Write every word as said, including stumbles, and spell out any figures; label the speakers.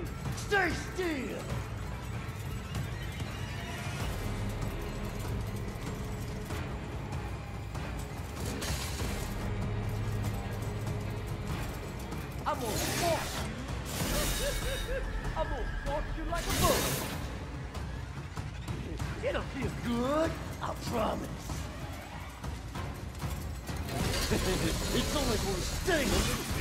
Speaker 1: Stay still! I'm gonna force you. I'm gonna force you like a bullet. It'll feel good, I promise. It's only gonna sting a little.